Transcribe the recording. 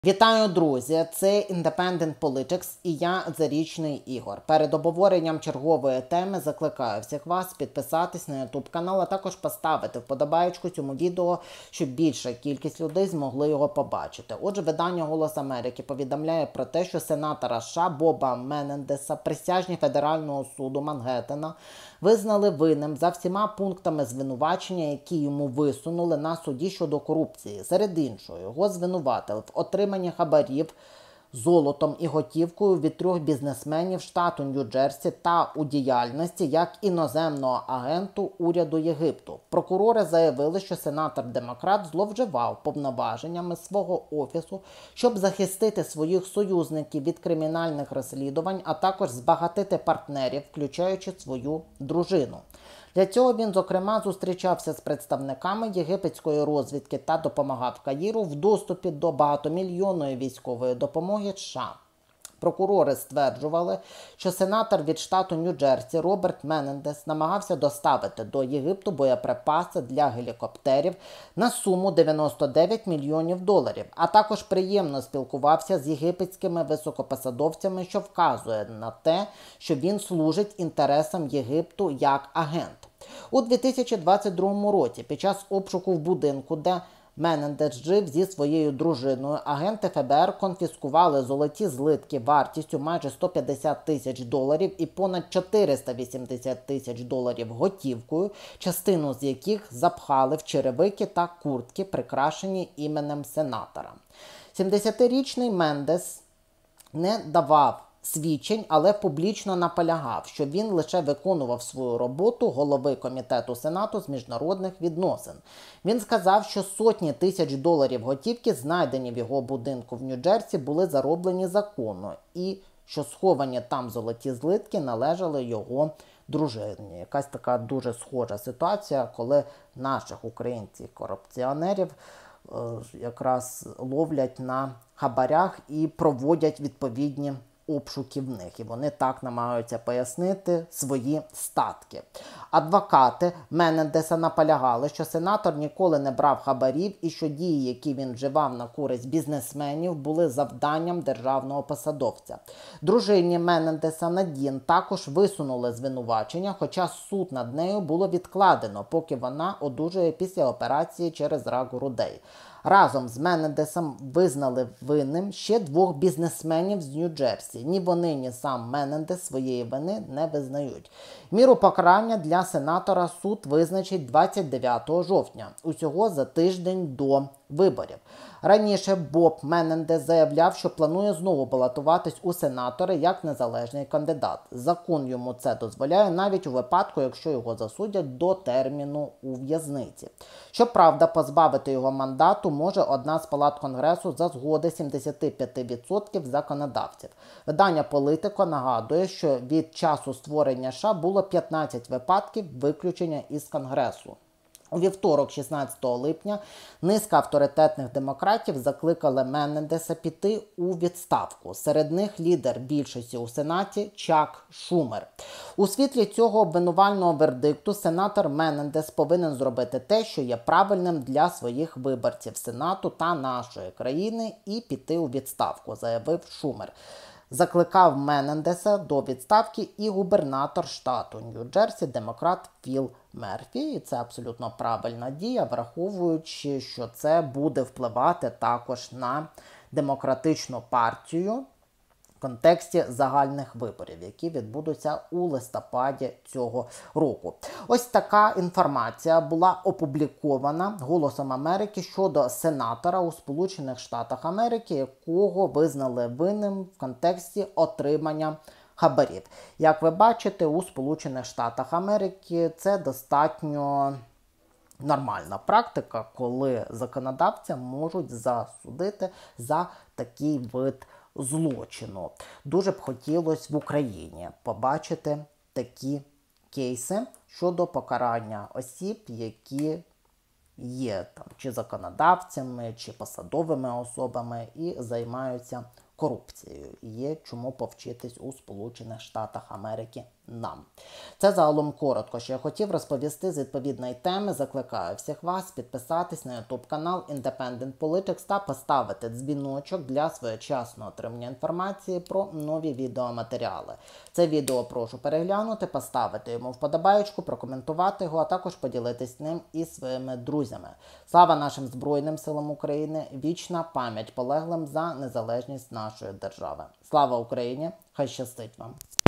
Вітаю, друзі! Це Independent Politics і я, Зарічний Ігор. Перед обговоренням чергової теми закликаю всіх вас підписатись на YouTube канал, а також поставити вподобаєчку цьому відео, щоб більша кількість людей змогли його побачити. Отже, видання «Голос Америки» повідомляє про те, що сенатора США Боба Менендеса присяжні Федерального суду Мангеттена визнали винним за всіма пунктами звинувачення, які йому висунули на суді щодо корупції. Серед іншого, його звинуватили в отриманні хабарів золотом і готівкою від 3 бізнесменів штату Нью-Джерсі та у діяльності як іноземного агенту уряду Єгипту. Прокурори заявили, що сенатор-демократ зловживав повноваженнями свого офісу, щоб захистити своїх союзників від кримінальних розслідувань, а також збагатити партнерів, включаючи свою дружину. Для цього він, зокрема, зустрічався з представниками єгипетської розвідки та допомагав Каїру в доступі до багатомільйонної військової допомоги США. Прокурори стверджували, що сенатор від штату Нью-Джерсі Роберт Менендес намагався доставити до Єгипту боєприпаси для гелікоптерів на суму $99 мільйонів, а також приємно спілкувався з єгипетськими високопосадовцями, що вказує на те, що він служить інтересам Єгипту як агент. У 2022 році під час обшуку в будинку, де Менендес жив зі своєю дружиною, агенти ФБР конфіскували золоті злитки вартістю майже $150 тисяч і понад $480 тисяч готівкою, частину з яких запхали в черевики та куртки, прикрашені іменем сенатора. 70-річний Мендес не давав свідчень, але публічно наполягав, що він лише виконував свою роботу голови комітету Сенату з міжнародних відносин. Він сказав, що сотні тисяч доларів готівки, знайдені в його будинку в Нью-Джерсі, були зароблені законно і що сховані там золоті злитки належали його дружині. Якась така дуже схожа ситуація, коли наших українців-корупціонерів якраз ловлять на хабарях і проводять відповідні обшуки в них. І вони так намагаються пояснити свої статки. Адвокати Менендеса наполягали, що сенатор ніколи не брав хабарів і що дії, які він вживав на користь бізнесменів, були завданням державного посадовця. Дружині Менендеса Надін також висунули звинувачення, хоча суд над нею було відкладено, поки вона одужує після операції через рак грудей. Разом з Менендесом визнали винним ще 2 бізнесменів з Нью-Джерсі. Ні вони, ні сам Менендес своєї вини не визнають. Міру покарання для сенатора суд визначить 29 жовтня, усього за тиждень до виборів. Раніше Боб Менендес заявляв, що планує знову балотуватись у сенатори як незалежний кандидат. Закон йому це дозволяє навіть у випадку, якщо його засудять до терміну у в'язниці. Щоправда, позбавити його мандату може одна з палат Конгресу за згоди 75% законодавців. Видання «Політико» нагадує, що від часу створення США було 15 випадків виключення із Конгресу. У вівторок, 16 липня, низка авторитетних демократів закликали Менендеса піти у відставку. Серед них лідер більшості у Сенаті Чак Шумер. У світлі цього обвинувального вердикту сенатор Менендес повинен зробити те, що є правильним для своїх виборців Сенату та нашої країни, і піти у відставку, заявив Шумер. Закликав Менендеса до відставки і губернатор штату Нью-Джерсі, демократ Філ Мерфі. І це абсолютно правильна дія, враховуючи, що це буде впливати також на демократичну партію в контексті загальних виборів, які відбудуться у листопаді цього року. Ось така інформація була опублікована «Голосом Америки» щодо сенатора у Сполучених Штатах Америки, якого визнали винним в контексті отримання хабарів. Як ви бачите, у Сполучених Штатах Америки це достатньо нормальна практика, коли законодавця можуть засудити за такий вид злочину. Дуже б хотілося в Україні побачити такі кейси щодо покарання осіб, які є там чи законодавцями, чи посадовими особами і займаються корупцією. Є чому повчитись у Сполучених Штатах Америки нам. Це загалом коротко, що я хотів розповісти з відповідної теми. Закликаю всіх вас підписатись на YouTube канал Independent Politics та поставити дзвіночок для своєчасного отримання інформації про нові відеоматеріали. Це відео прошу переглянути, поставити йому вподобаєчку, прокоментувати його, а також поділитись ним із своїми друзями. Слава нашим Збройним силам України, вічна пам'ять полеглим за незалежність нашої держави. Слава Україні! Хай щастить вам!